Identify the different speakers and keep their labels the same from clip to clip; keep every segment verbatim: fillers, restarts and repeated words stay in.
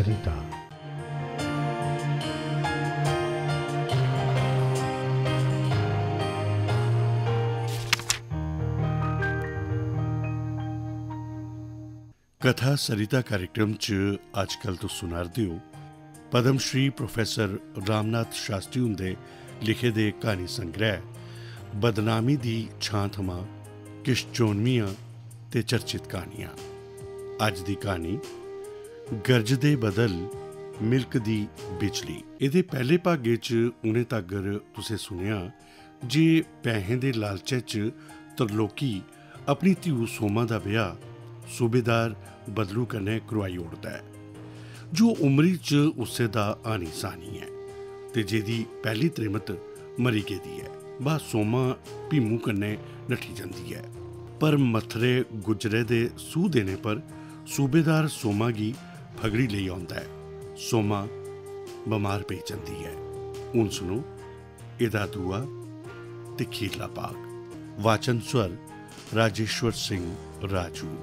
Speaker 1: सरिता। कथा सरिता कार्यक्रम च अजकल तुस सुनारदे हो पद्मश्री प्रोफैसर रामनाथ शास्त्री हुंदे लिखे दे कहानी संग्रह बदनामी दी छां थमां किश चोनमियां ते चर्चित कहानियां। अज दी कहानी गरजदे बदल मिल्क दी बिजली। एदे पहले भागे च उ'नें तगर तुसें सुनेआ जे पैहें दे लालचै च तरलोकी अपनी धिऊ सोमा दा ब्याह सूबेदार बदलू कन्नै करवाई ओड़दा है, जो उमरी च उससे दा आनी सानी है ते जेदी पहली त्रिमत मरी गेदी है। बा सोमा भीमू कन्नै नठी जंदी है, पर मथरे गुजरे दे सूह देने पर सूबेदार सोमा गी फगड़ी लेई आउंदा है। सोमा बमार पेई जंदी है। हुण सुनो एदा दूआ ते खीरला भाग। वाचन स्वर राजेश्वर सिंह राजू।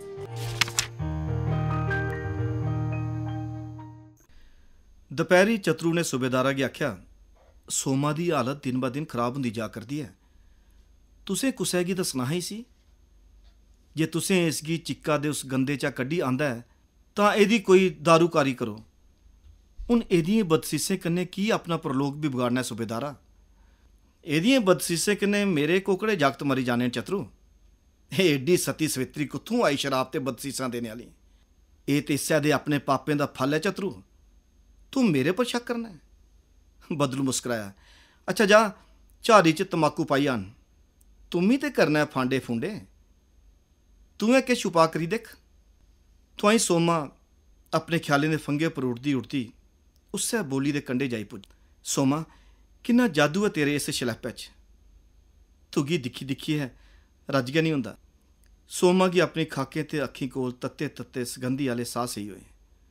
Speaker 2: दपैहरी चतरू ने सूबेदारा गी आख्या, सोमा दी हालत दिन ब दिन खराब होंदी जा करदी है। तुसें कुसै गी दस्सना ही सी। जे तुसें इसगी चिक्का दे उस गंदे चा कड्ढी आंदा है तां एह्दी कोई दारूकारी करो। हून एह्दियें बदसीसें कन्नै की अपना प्रलोक बी बगाड़ना है सूबेदारा? एह्दियें बदसीसें कन्नै मेरे कोकड़े जागत मरी जाने न चतरू। एह् एड्डी सती सवित्री कुत्थूं आई शराब ते बदसीसां देने आह्ली? एह् ते इस्सै दे अपने पापें दा फल है चतरू। तू मेरे पर शक करना है? बदलू मुस्कराया। अच्छा जा झारी च तमाकू पाई आन। तुमी ते करना है फांडे फूंडे। तू है किश छुपा करी दिख। तुआई सोमा अपने ख्यालें दे फंगे पर उड़दी उड़दी उस्सै बोली दे कंढे जाई पुज। सोमा किन्ना जादू है तेरे इस शलैपे च। तुगी दिक्खी दिक्खियै रज गै नहीं होंदा। सोमा गी अपनी खाकें ते अक्खीं कोल तत्ते तत्ते सगंधी आह्ले साह सेही होए।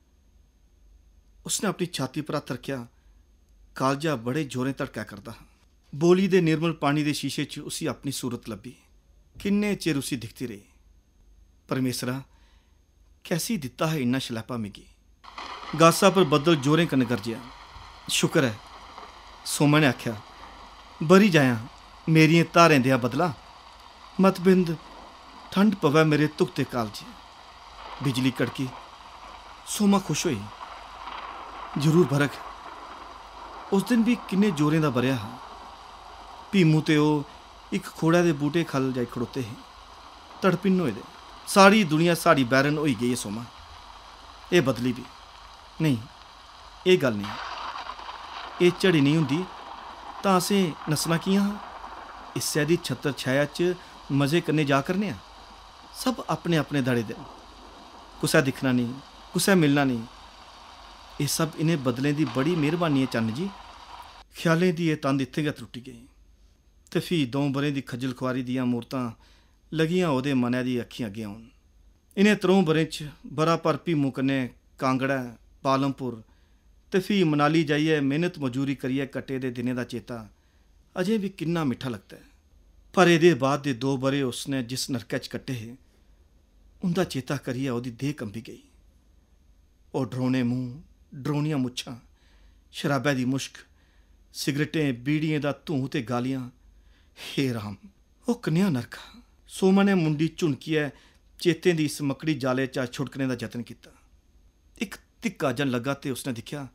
Speaker 2: उसने अपनी छाती पर हत्थ रखेआ। कालजा बड़े जोरें धड़कै करदा हा। बोली दे निर्मल पानी दे शीशे च उसी अपनी सूरत लब्भी। किन्ने चिर उसी दिखती रही। परमेसरा कैसी दित्ता है इन्ना शलैपा मिगी। गासा पर बदल जोरें कन्नै गरजेआ। शुक्र है, सोमा ने आख्या, बरी जायां मेरियें धारें देआ बदला। मत बिंद ठंड पवै मेरे धुखते कालजे। बिजली कड़की। सोमा खुश होई। जरूर बरग। उस दिन भी किन्ने जोरें दा बरेआ हा। भीमू ते ओह् इक खोड़े दे बूटे खल जाई खड़ोते हे, तड़पिन्न होए दे। सारी दुनिया साड़ी बैरन होई गेई है सोमा। एह् बदली भी नहीं, एह् गल्ल नहीं। एह् झड़ी नहीं होंदी तां असें नस्सना कि'यां हा? इस्सै दी छत्तर छाया च मज़े कन्नै जा करने आं। सब अपने अपने दड़े दे। कुसै दिक्खना नहीं, कुसै मिलना नहीं। एह् सब इनें बदलें दी बड़ी मेहरबानी है चन्न जी। ख्यालें दी एह् तंद इत्थें गै त्रुट्टी गेई ते फ्ही दौं ब'रें दी खज्जल खुआरी दियां मूरतां लगियां ओह्दे मनै दी अक्खीं अग्गें औन। इनें त्रौं ब'रें च बरा भर भीमू कन्नै कांगड़ा, पालमपुर ते फ्ही मनाली जाइयै मेहनत मजूरी करियै कट्टे दे दिनें दा चेता अजें बी किन्ना मिट्ठा लगदा है। पर एह्दे बाद दे दो ब'रे उसने जिस नरकै च कट्टे हे, उं'दा चेता करियै ओह्दी देह् कंबी गेई। ओह् ड्रोने मूंह, ड्रोनियां मुच्छां, शराबै दी मुश्क, सिगरटें बीड़ियें दा धूं ते गालियां। हे राम, ओह् कनेहा नरक हा। सोमा ने मुंडी झुनकियै चेतें दी इस मकड़ी जाले चा छुड़कने दा जतन कीता। इक धिक्का जन लग्गा ते उसने दिक्खेआ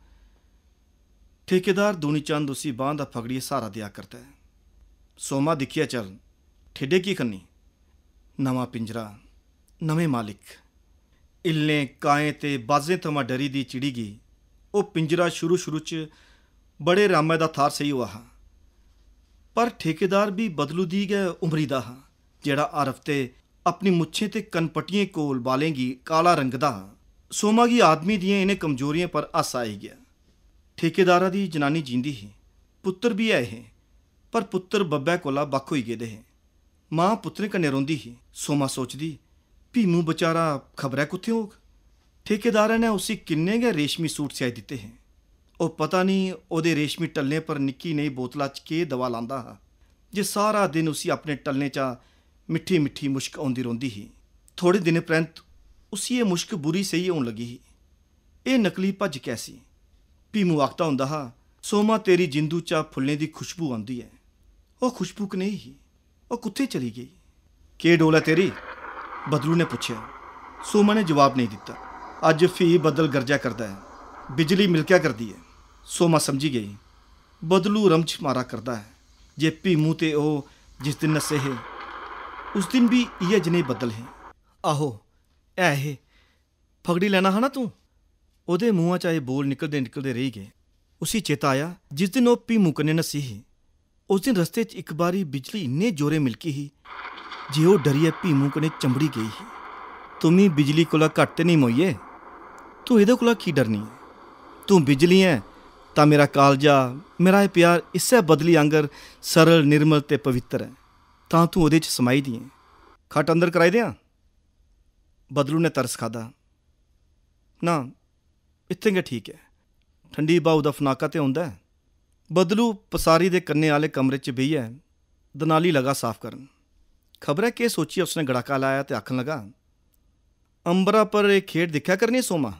Speaker 2: ठेकेदार दूनी चंद उसी बांह दा फगड़ियै सहारा देआ करदा है। सोमा दिक्खियै चल, ठेडे की खन्नी? नमां पिंजरा, नमें मालिक। इल्लें काएं ते बाजें थमां डरी दी चिड़ी गी ओह् पिंजरा शुरू शुरू च बड़े रामै दा थार सेही होआ हा। पर ठेकेदार भी बदलू दी गै उमरी दा हा, जेह्ड़ा हर हफ्ते अपनी मुच्छें ते कनपटियें कोल बालें गी काला रंगदा हा। सोमा गी आदमी दियें इनें कमजोरियें पर हासा आई गेआ। ठेकेदारा दी जनानी जींदी ही, पुत्तर भी ऐ हे, पर पुत्तर बब्बै कोला बक्ख होई गेदे हे। मां पुत्तरें कन्नै रौंदी ही। सोमा सोचदी, भीमू बचारा खबरै कुत्थें होग। ठेकेदारै ने उसी किन्ने गै रेशमी सूट सियाई दित्ते हे। ओह् पता नहीं ओह्दे रेशमी टल्लें पर निक्की नेही बोतला च केह् दवा लांदा हा जे सारा दिन उसी अपने टल्लें चा मिट्ठी मिट्ठी मुश्क औंदी रौंह्दी ही। थोड़े दिनें परैंत उसी एह् मुश्क बुरी सेही होन लगी ही। ਇਹ ਨਕਲੀ ਭੱਜ ਕੈਸੀ। ਭੀਮੂ ਆਖਦਾ ਹੁੰਦਾ ਹਾ, ਸੋਮਾ ਤੇਰੀ ਜਿੰਦੂ 'ਚ ਫੁੱਲੇ ਦੀ ਖੁਸ਼ਬੂ ਆਉਂਦੀ ਹੈ। ਉਹ ਖੁਸ਼ਬੂ ਕਿ ਨਹੀਂ ਹੀ, ਉਹ ਕਿੱਥੇ ਚਲੀ ਗਈ? ਕੀ ਡੋਲ ਹੈ ਤੇਰੀ? ਬਦਲੂ ਨੇ ਪੁੱਛਿਆ। ਸੋਮਾ ਨੇ ਜਵਾਬ ਨਹੀਂ ਦਿੱਤਾ। ਅੱਜ ਫੀ ਬੱਦਲ ਗਰਜਿਆ ਕਰਦਾ ਹੈ, ਬਿਜਲੀ ਮਿਲਕਿਆ ਕਰਦੀ ਹੈ। ਸੋਮਾ ਸਮਝੀ ਗਈ। ਬਦਲੂ ਰਮਚ ਮਾਰਾ ਕਰਦਾ ਹੈ। ਜੇ ਭੀਮੂ ਤੇ ਉਹ ਜਿਸ ਦਿਨ ਨਸੇ ਹੈ, ਉਸ ਦਿਨ ਵੀ ਇਹ ਜਨੇ ਬੱਦਲ ਹੈ। ਆਹੋ ਐ ਇਹ ਫਗੜੀ ਲੈਣਾ ਹੈ ਨਾ ਤੂੰ? ਉਹਦੇ ਮੂੰਹਾਂ 'ਚ ਆਏ ਬੋਲ ਨਿਕਲਦੇ ਨਿਕਲਦੇ ਰਹੀ ਗਏ। ਉਸੀ ਚੇਤਾ ਆਇਆ ਜਿਸ ਦਿਨ ਉਹ ਭੀਮੂ ਕਨੇ ਨਸੀ ਸੀ। ਉਸ ਦਿਨ ਰਸਤੇ 'ਚ ਇੱਕ ਵਾਰੀ ਬਿਜਲੀ ਇੰਨੇ ਜ਼ੋਰੇ ਮਿਲਕੀ ਸੀ ਜੇ ਉਹ ਡਰੀਏ ਭੀਮੂ ਕਨੇ ਚੰਬੜੀ ਗਈ ਸੀ। ਤੁਮੀ ਬਿਜਲੀ ਕੋਲਾ ਘੱਟ ਤੇ ਨਹੀਂ ਮੋਈਏ, ਤੂੰ ਇਹਦੇ ਕੋਲਾ ਕੀ ਡਰਨੀ ਹੈ? ਤੂੰ ਬਿਜਲੀ ਹੈ ਤਾਂ ਮੇਰਾ ਕਾਲਜਾ, ਮੇਰਾ ਇਹ ਪਿਆਰ ਇਸੇ ਬਦਲੀ ਆਂਗਰ ਸਰਲ ਨਿਰਮਲ ਤੇ ਪਵਿੱਤਰ ਹੈ, ਤਾਂ ਤੂੰ ਉਹਦੇ 'ਚ ਸਮਾਈ ਦੀ ਹੈ। ਖੱਟ ਅੰਦਰ ਕਰਾਈ ਦਿਆਂ? ਬਦਲੂ ਨੇ ਤਰਸ ਖਾਦਾ। ਨਾ ਇੱਥੇ ਗੇ ਠੀਕ ਹੈ, ਠੰਡੀ ਬਾਹੂ ਦਾ ਫਨਾਕਾ ਤੇ ਆਉਂਦਾ ਹੈ। ਬਦਲੂ ਪਸਾਰੀ ਦੇ ਕੰਨੇ ਵਾਲੇ ਕਮਰੇ 'ਚ ਬਈ ਹੈ, ਦਨਾਲੀ ਲਗਾ ਸਾਫ਼ ਕਰਨ। ਖਬਰ ਹੈ ਕਿ ਸੋਚੀ ਉਸਨੇ ਗੜਾਕਾ ਲਾਇਆ ਤੇ ਆਖਣ ਲਗਾ, ਅੰਬਰਾਂ ਪਰ ਇਹ ਖੇਡ ਦਿਖਿਆ ਕਰਨੀ ਸੋਮਾ।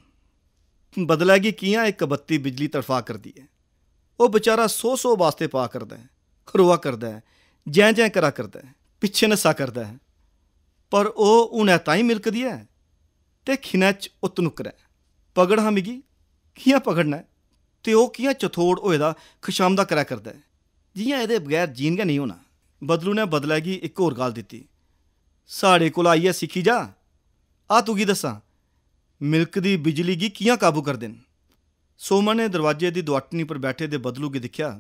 Speaker 2: ਬਦਲੇਗੀ ਕੀਆਂ ਇੱਕ ਬੱਤੀ ਬਿਜਲੀ ਤੜਫਾ ਕਰਦੀ ਹੈ। ਉਹ ਵਿਚਾਰਾ ਸੌ ਸੌ ਵਾਸਤੇ ਪਾ ਕਰਦਾ ਹੈ, ਰੋਆ ਕਰਦਾ ਹੈ, ਜੈ ਜੈ ਕਰਾ ਕਰਦਾ ਹੈ, ਪਿੱਛੇ ਨਸਾ ਕਰਦਾ ਹੈ। ਪਰ ਉਹ ਹੁਣ ਤਾਂ ਹੀ ਮਿਲਕਦੀ ਹੈ ਤੇ ਖਿਨਾ 'ਚ ਉਤ ਨੁਕਰ ਪਗੜ ਹਾਂ ਮਿਗੀ ਕੀਆਂ ਪਗੜਨਾ ਤੇ ਉਹ ਕੀਆਂ ਚਥੋੜ ਹੋਏ ਦਾ ਖਸ਼ਾਮਦਾ ਕਰਿਆ ਕਰਦਾ ਹੈ, ਜੀਆਂ ਇਹਦੇ ਬਗੈਰ ਜੀਣਗਾ ਨਹੀਂ ਹੋਣਾ। ਬਦਲੂ ਨੇ ਬਦਲੇਗੀ ਇੱਕ ਹੋਰ ਗੱਲ ਦਿੱਤੀ। ਸਾਡੇ ਕੋਲ ਆਈਏ ਸਿੱਖੀ ਜਾ। ਆ ਤੂੰ ਕੀ ਦੱਸਾਂ, ਮਿਲਕ ਦੀ ਬਿਜਲੀ ਗੀ ਕੀਆਂ ਕਾਬੂ ਕਰ ਦੇਣ? ਸੋਮਾ ਨੇ ਦਰਵਾਜ਼ੇ ਦੀ ਦੁਆਟਣੀ ਪਰ ਬੈਠੇ ਦੇ ਬਦਲੂ ਗੀ ਦਿਖਿਆ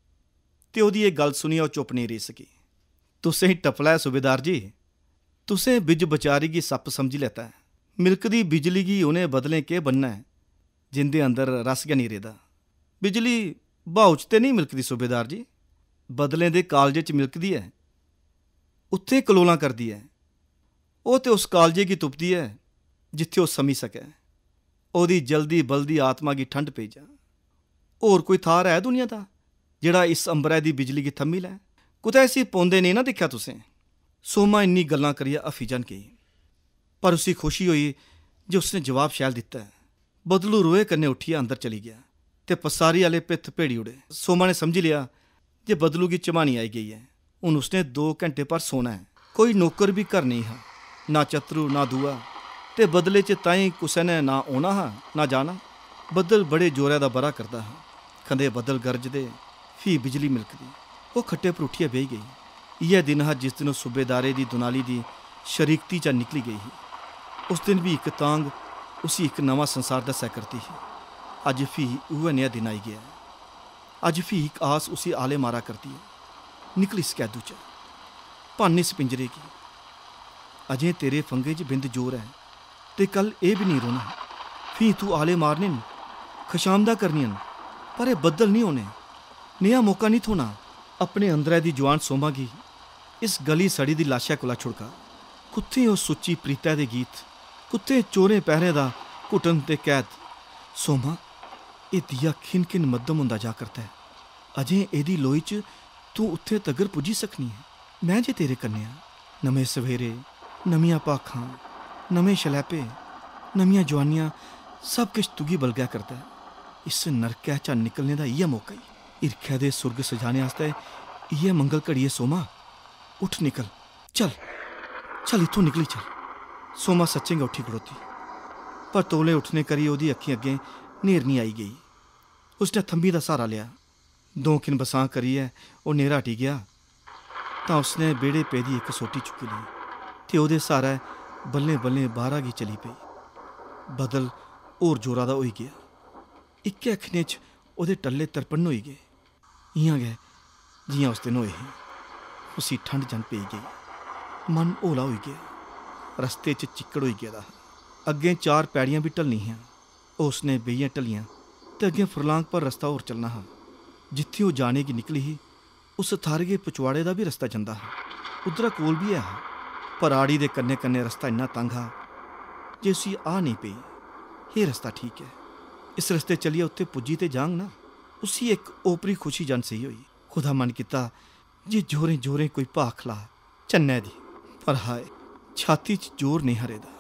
Speaker 2: ਤੇ ਉਹਦੀ ਇਹ ਗੱਲ ਸੁਣੀ। ਉਹ ਚੁੱਪ ਨਹੀਂ ਰਹੀ ਸਕੀ। ਤੁਸੇ ਟਪਲਾ ਸੂਬੇਦਾਰ ਜੀ, ਤੁਸੇ ਬਿਜ ਬਚਾਰੀ ਗੀ ਸੱਪ ਸਮਝ ਲੈਤਾ ਹੈ। ਮਿਲਕ ਦੀ ਬਿਜਲੀ ਗੀ ਉਹਨੇ ਬਦਲੇ ਕੇ ਬੰਨਾ ਹੈ ਜਿੰਦੇ ਅੰਦਰ ਰਸ ਗਿਆ ਨਹੀਂ ਰਹਦਾ। ਬਿਜਲੀ ਬਾਹੂ 'ਚ ਤੇ ਨਹੀਂ ਮਿਲਕਦੀ ਸੂਬੇਦਾਰ ਜੀ, ਬਦਲੇ ਦੇ ਕਾਲਜੇ 'ਚ ਮਿਲਕਦੀ ਹੈ, ਉੱਥੇ ਕਲੋਲਾਂ ਕਰਦੀ ਹੈ। ਉਹ ਤੇ ਉਸ ਕਾਲਜੇ ਕੀ ਤੁਪਦੀ ਹੈ ਜਿੱਥੇ ਉਹ ਸਮੀ ਸਕੇ। ਉਹਦੀ ਜਲਦੀ ਬਲਦੀ ਆਤਮਾ ਕੀ ਠੰਡ ਪਈ ਜਾ। ਹੋਰ ਕੋਈ ਥਾਰ ਹੈ ਦੁਨੀਆ ਦਾ ਜਿਹੜਾ ਇਸ ਅੰਬਰੇ ਦੀ ਬਿਜਲੀ ਕੀ ਥੰਮੀ ਲੈ? ਕੁਤੇ ਐਸੀ ਪੌਂਦੇ ਨਹੀਂ ਨਾ ਦੇਖਿਆ ਤੁਸੀਂ? ਸੋਮਾ ਇੰਨੀ ਗੱਲਾਂ ਕਰੀਏ ਅਫੀ ਜਾਣ ਕੇ, ਪਰ ਉਸੀ ਖੁਸ਼ੀ ਹੋਈ ਜੇ ਉਸਨੇ ਜਵਾਬ ਸ਼ੈਲ ਦਿੱਤਾ ਹੈ। ਬਦਲੂ ਰੋਏ ਕੰਨੇ ਉੱਠਿਆ ਅੰਦਰ ਚਲੀ ਗਿਆ ਤੇ ਪਸਾਰੀ ਵਾਲੇ ਪਿੱਥ ਭੇੜੀ ਉੜੇ। ਸੋਮਾ ਨੇ ਸਮਝ ਲਿਆ ਜੇ ਬਦਲੂ ਕੀ ਚਮਾਣੀ ਆਈ ਗਈ ਹੈ, ਹੁਣ ਉਸਨੇ ਦੋ ਘੰਟੇ ਪਰ ਸੋਣਾ ਹੈ। ਕੋਈ ਨੌਕਰ ਵੀ ਘਰ ਨਹੀਂ ਹੈ, ਨਾ ਚਤਰੂ ਨਾ ਦੂਆ, ਤੇ ਬਦਲੇ 'ਚ ਤਾਈ ਕੁਸੇ ਨੇ ਨਾ ਆਉਣਾ ਹਾਂ ਨਾ ਜਾਣਾ। ਬੱਦਲ ਬੜੇ ਜ਼ੋਰਾਂ ਦਾ ਬਰਾ ਕਰਦਾ ਹੈ, ਕੰਦੇ ਬੱਦਲ ਗਰਜਦੇ, ਫੀ ਬਿਜਲੀ ਮਿਲਕਦੀ। ਉਹ ਖੱਟੇ ਪਰ ਉੱਠੀਏ ਬਹਿ ਗਈ। ਇਹ ਦਿਨ ਹੈ ਜਿਸ ਦਿਨ ਉਹ ਸੂਬੇਦਾਰੇ ਦੀ ਦੁਨਾਲੀ ਦੀ ਸ਼ਰੀਕਤੀ 'ਚ ਨਿਕਲੀ ਗਈ ਸੀ। ਉਸ ਦਿਨ ਵੀ ਇੱਕ ਤਾਂਗ ਉਸੀ ਇੱਕ ਨਵਾਂ ਸੰਸਾਰ ਦੱਸਿਆ ਕਰਦੀ ਸੀ। ਅੱਜ ਫੀ ਉਹ ਨया ਦਿਨ ਆਈ ਗਿਆ। ਅੱਜ ਫੀ ਇੱਕ ਆਸ ਉਸੀ ਆਲੇ ਮਾਰਾ ਕਰਦੀ ਹੈ। ਨਿਕਲੀ ਸਕੈਦੂ 'ਚ ਭਾਨੀ ਸ ਪਿੰਜਰੇ ਕੀ। ਅਜੇ ਤੇਰੇ ਫੰਗੇ 'ਚ ਬਿੰਦ ਜ਼ੋਰ ਹੈ ਤੇ ਕੱਲ ਇਹ ਵੀ ਨਹੀਂ ਰੋਣਾ। ਫੀ ਤੂੰ ਆਲੇ ਮਾਰਨੇ ਨ ਖਸ਼ਾਮਦਾ ਕਰਨੀਆਂ, ਪਰ ਇਹ ਬੱਦਲ ਨਹੀਂ ਹੋਣੇ। ਨया ਮੌਕਾ ਨਹੀਂ ਥੋਣਾ। ਆਪਣੇ ਅੰਦਰੇ ਦੀ ਜਵਾਨ ਸੋਮਾਗੀ ਇਸ ਗਲੀ ਸੜੀ ਦੀ ਲਾਸ਼ਾ ਕੋਲਾ ਛੁੜਕਾ। ਕੁੱਥੇ ਉਹ ਸੁੱਚੀ ਪ੍ਰੀਤਾ ਦੇ ਗੀਤ, ਕੁੱਥੇ ਚੋਰੇ ਪਹਿਰੇ ਦਾ ਘੁੱਟਣ ਤੇ ਕੈਦ। ਸੋਮਾ ਇਹ ਦੀਆ ਖਿਨ ਖਿਨ ਮੱਧਮ ਹੁੰਦਾ ਜਾ ਕਰਦਾ ਹੈ। ਅਜੇ ਇਹਦੀ ਲੋਈ 'ਚ ਤੂੰ ਉੱਥੇ ਤੱਕਰ ਪੁੱਜੀ ਸਕਣੀ ਹੈ। ਮੈਂ ਜੇ ਤੇਰੇ ਕੰਨਿਆ ਨਵੇਂ ਸਵੇਰੇ, ਨਵੀਆਂ ਪਾਖਾਂ, ਨਵੇਂ ਸ਼ਲੈਪੇ, ਨਵੀਆਂ ਜਵਾਨੀਆਂ, ਸਭ ਕੁਛ ਤੁਗੀ ਬਲਗਿਆ ਕਰਦਾ ਹੈ। ਇਸ ਨਰਕਿਆ 'ਚਾ ਨਿਕਲਣੇ ਦਾ ਇਹ ਮੌਕਾ ਹੀ। ਈਰਖਿਆ ਦੇ ਸੁਰਗ ਸਜਾਣੇ ਵਾਸਤੇ ਇਹ ਮੰਗਲ ਘੜੀਏ। ਸੋਮਾ ਉੱਠ ਨਿਕਲ, ਚੱਲ ਚੱਲ ਇੱਥੋਂ ਨਿਕਲੀ ਚੱਲ। ਸੋਮਾ ਸੱਚੇਂਗਾ ਉੱਠੀ ਖੜੋਤੀ, ਪਰ ਤੋਲੇ ਉੱਠਣੇ ਕਰੀ ਉਹਦੀ ਅੱਖੀਂ ਅੱਗੇ ਨੇਰ ਨਹੀਂ ਆਈ ਗਈ। ਉਸਨੇ ਥੰਬੀ ਦਾ ਸਹਾਰਾ ਲਿਆ। ਦੋ ਖਿਨ ਬਸਾਂ ਕਰੀ ਹੈ ਉਹ ਨੇਰਾ ਹਟੀ ਗਿਆ ਤਾਂ ਉਸਨੇ ਬੇੜੇ ਪੈ ਦੀ ਇੱਕ ਸੋਟੀ ਚੁੱਕੀ ਲਈ ਤੇ ਉਹਦੇ ਸਹਾਰਾ ਬੱਲੇ ਬੱਲੇ ਬਾਹਰ ਗਈ ਚਲੀ ਪਈ। ਬਦਲ ਹੋਰ ਜ਼ੋਰਾਂ ਦਾ ਹੋਈ ਗਿਆ। ਇੱਕੇ ਅੱਖਨੇ 'ਚ ਉਹਦੇ ਟੱਲੇ ਤਰਪਣ ਹੋਈ ਗਏ। ਇਆਂ ਗਏ ਜੀਆਂ ਉਸ ਦਿਨ ਹੋਏ। ਉਸੀ ਠੰਡ ਜਨ ਪਈ ਗਈ। ਮਨ ਹੌਲਾ ਹੋਈ ਗਿਆ। ਰਸਤੇ 'ਚ ਚਿੱਕੜ ਹੋਈ ਗਿਆ ਦਾ। ਅੱਗੇ ਚਾਰ ਪੈੜੀਆਂ ਵੀ ਢਲਣੀਆਂ। ਉਸਨੇ ਬਈਆਂ ਢਲੀਆਂ ਤੇ ਅੱਗੇ ਫਰਲਾਂਗ ਪਰ ਰਸਤਾ ਹੋਰ ਚੱਲਣਾ ਹੈ। ਜਿੱਥੇ ਉਹ ਜਾਣੇ ਕੀ ਨਿਕਲੀ ਸੀ ਉਸ ਥਾਰਗੇ ਪਚਵਾੜੇ ਦਾ ਵੀ ਰਸਤਾ ਜਾਂਦਾ ਹੈ। ਉਧਰ ਕੋਲ ਵੀ ਹੈ, ਪਰ ਆੜੀ ਦੇ ਕੰਨੇ ਕੰਨੇ ਰਸਤਾ ਇੰਨਾ ਤੰਗ ਹੈ ਜੇ ਉਸੀ ਆ ਨਹੀਂ ਪਈ। ਇਹ ਰਸਤਾ ਠੀਕ ਹੈ, ਇਸ ਰਸਤੇ ਚੱਲੀਏ, ਉੱਥੇ ਪੁੱਜੀ ਤੇ ਜਾਂਗ ਨਾ। ਉਸੀ ਇੱਕ ਓਪਰੀ ਖੁਸ਼ੀ ਜਨ ਸਹੀ ਹੋਈ। ਖੁਦਾ ਮਨ ਕੀਤਾ ਜੇ ਜੋਰੇ ਜੋਰੇ ਕੋਈ ਭਾਖ ਲਾ ਚੰਨੇ ਦੀ, ਪਰ ਹਾਏ ਛਾਤੀ 'ਚ ਜ਼ੋਰ ਨਹੀਂ ਹਰੇਦਾ।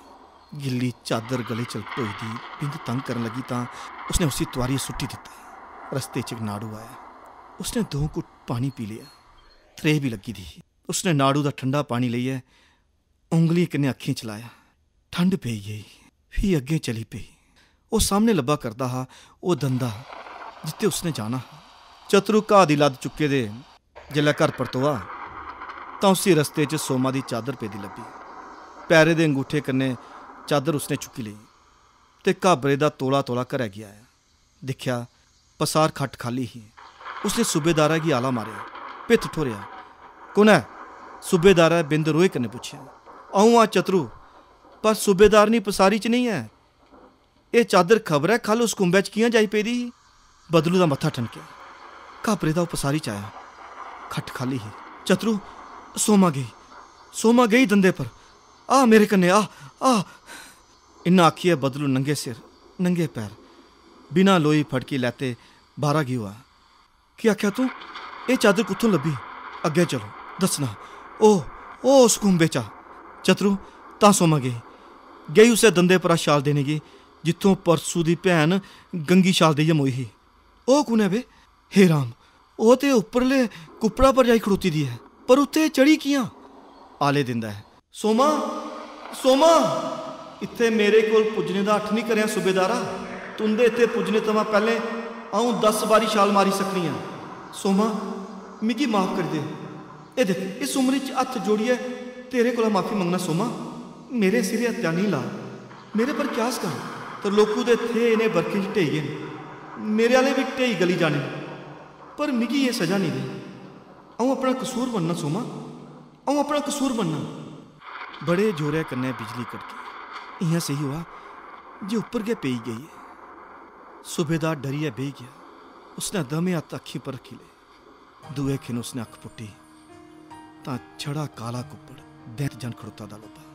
Speaker 2: गिल्ली चादर गले च लपटोई दी बिंद तंग करन लगी तां उसने उसी तुआरी सुट्टी दिता। रस्ते च एक नाड़ू आया, उसने दो घुट पानी पी लिया। त्रेह भी लगी दी। उसने नाड़ू दा ठंडा पानी लेइयै उंगली कन्नै अक्खीं चलाया। ठंड पेई गई, फ्ही अग्गे चली पई। वो सामने लब्भा करदा हा वो दंदा जित्थे उसने जाना हा। चतरू घाह दी लद्द चुक्के दे जेल्लै घर परतोआ तां उसी रस्ते च सोमा दी चादर पेदी लब्भी। पैरे दे अंगूठे कन्नै चादर उसने चुक्की लेई ते घाबरे दा तोला तोला घरै गी आया। दिक्खेआ पसार खट्ट खाली ही। उसने सूबेदारा गी आला मारेआ, पित्त ठोरेआ। कु'न ऐ? सूबेदारै बिंद रोहे कन्नै पुच्छेआ। अ'ऊं आं चतरू, पर सूबेदारनी पसारी च नहीं है। एह् चादर खबर है खल उस कुंभै च कि'यां जाई पेदी ही? बदलू दा मत्था ठनकेआ। घाबरे दा ओह् पसारी च आया। खट्ट खाली ही। चतरू, सोमा गेई, सोमा गेई दंदे पर। आ मेरे कन्नै आ आ इन्ना आखियै बदलू नंगे सिर नंगे पैर बिना लोई फड़की लैते बाहरा गी होआ। की आख्या तूं? एह् चादर कुत्थों लब्भी? अग्गें चलो दस्सना। ओह ओह उस कुंभे चा। चतरू तां सोमा गेई गेई उसे दंदे परा शाल देने गी जित्थों परसू दी भैन गंगी शाल देइयै मोई ही। ओह् कु'न है बे? हे राम, ओह् ते उप्परले कुप्पड़ा पर जाई खड़ोती दी है, पर उत्थे चढ़ी कि'यां? आले दिंदा है। सोमा सोमा, इत्थे मेरे कोल पुज्जने दा अट्ठ नहीं करेआ सूबेदारा। तुंदे इत्थे पुज्जने थमां पैह्लें अ'ऊं दस बारी छाल मारी सकनी आं। सोमा मिगी माफ करी दे। एह् दिक्ख, इस उमरी च हत्थ जोड़ियै तेरे कोला माफी मंगना। सोमा मेरे सिरे हत्या नहीं ला, मेरे पर क्यास कर। तरलोकू दे थे इ'नें बरखें च ढेई गे न, मेरे आह्ले बी ढेई गली जाने, पर मिगी एह् सजा नहीं दे। अ'ऊं अपना कसूर बनना सोमा, अ'ऊं अपना कसूर बनना। बड़े जोरै कन्नै बिजली कड़की। इ'यां सेही होआ जे उप्पर गै पेई गेई है। सूबेदार डरियै बेही गया। उसने दमे हत्थ अक्खी पर रखी ले। दुए खिन उसने अक्ख पुट्टी तां छड़ा काला कुप्पड़ दैंत जन खड़ोता दा लब्भा।